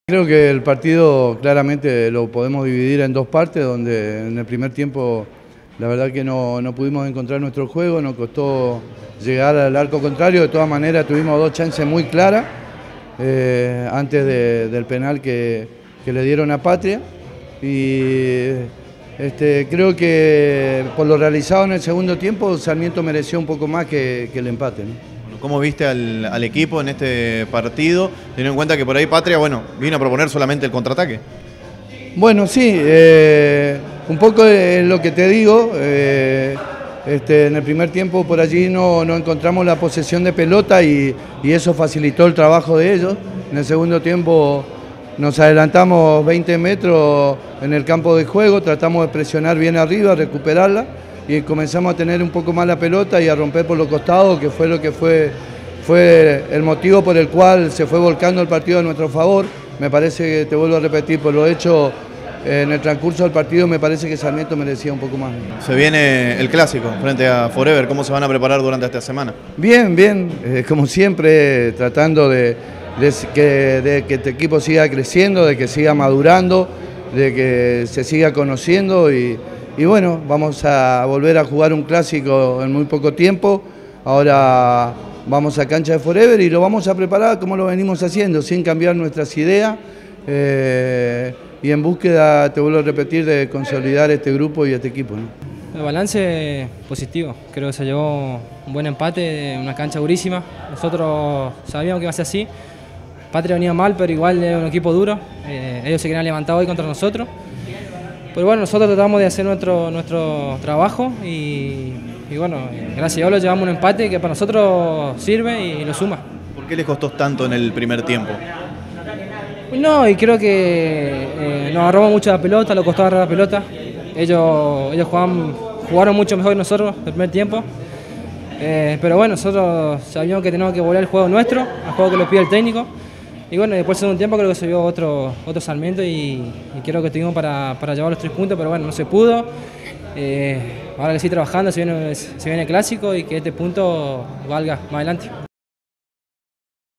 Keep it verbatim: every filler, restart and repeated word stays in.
Creo que el partido claramente lo podemos dividir en dos partes, donde en el primer tiempo la verdad que no, no pudimos encontrar nuestro juego, nos costó llegar al arco contrario, de todas maneras tuvimos dos chances muy claras eh, antes de, del penal que, que le dieron a Patria y este, creo que por lo realizado en el segundo tiempo Sarmiento mereció un poco más que, que el empate, ¿no? ¿Cómo viste al, al equipo en este partido, teniendo en cuenta que por ahí Patria, bueno, vino a proponer solamente el contraataque? Bueno, sí, eh, un poco es lo que te digo, eh, este, en el primer tiempo por allí no, no encontramos la posesión de pelota y, y eso facilitó el trabajo de ellos. En el segundo tiempo nos adelantamos veinte metros en el campo de juego, tratamos de presionar bien arriba, recuperarla, y comenzamos a tener un poco más la pelota y a romper por los costados, que fue lo que fue, fue el motivo por el cual se fue volcando el partido a nuestro favor. Me parece que, te vuelvo a repetir, por lo hecho en el transcurso del partido, me parece que Sarmiento merecía un poco más. Se viene el clásico frente a Forever, ¿cómo se van a preparar durante esta semana? Bien, bien, eh, como siempre, tratando de, de, que, de que este equipo siga creciendo, de que siga madurando, de que se siga conociendo y... Y bueno, vamos a volver a jugar un clásico en muy poco tiempo. Ahora vamos a cancha de Forever y lo vamos a preparar como lo venimos haciendo, sin cambiar nuestras ideas eh, y en búsqueda, te vuelvo a repetir, de consolidar este grupo y este equipo, ¿no? El balance positivo, creo que se llevó un buen empate, una cancha durísima. Nosotros sabíamos que iba a ser así. Patria venía mal, pero igual es un equipo duro. Eh, ellos se querían levantar hoy contra nosotros. Pero bueno, nosotros tratamos de hacer nuestro, nuestro trabajo y, y bueno, gracias a Dios lo llevamos un empate que para nosotros sirve y lo suma. ¿Por qué les costó tanto en el primer tiempo? No, y creo que eh, nos agarramos mucho la pelota, lo costó agarrar la pelota. Ellos, ellos jugaban, jugaron mucho mejor que nosotros el primer tiempo. Eh, pero bueno, nosotros sabíamos que teníamos que volver al juego nuestro, al juego que lo pide el técnico. Y bueno, después del segundo tiempo creo que se vio otro, otro Sarmiento y, y creo que tuvimos para, para llevar los tres puntos, pero bueno, no se pudo. Eh, ahora que sí trabajando, se viene, se viene el clásico y que este punto valga más adelante.